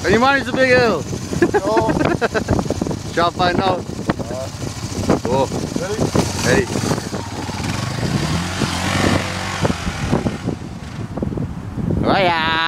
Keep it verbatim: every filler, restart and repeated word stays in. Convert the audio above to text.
En die man is een big hill. Oh. Shall find out. Uh, Oh. ready? Hey. Oh ja.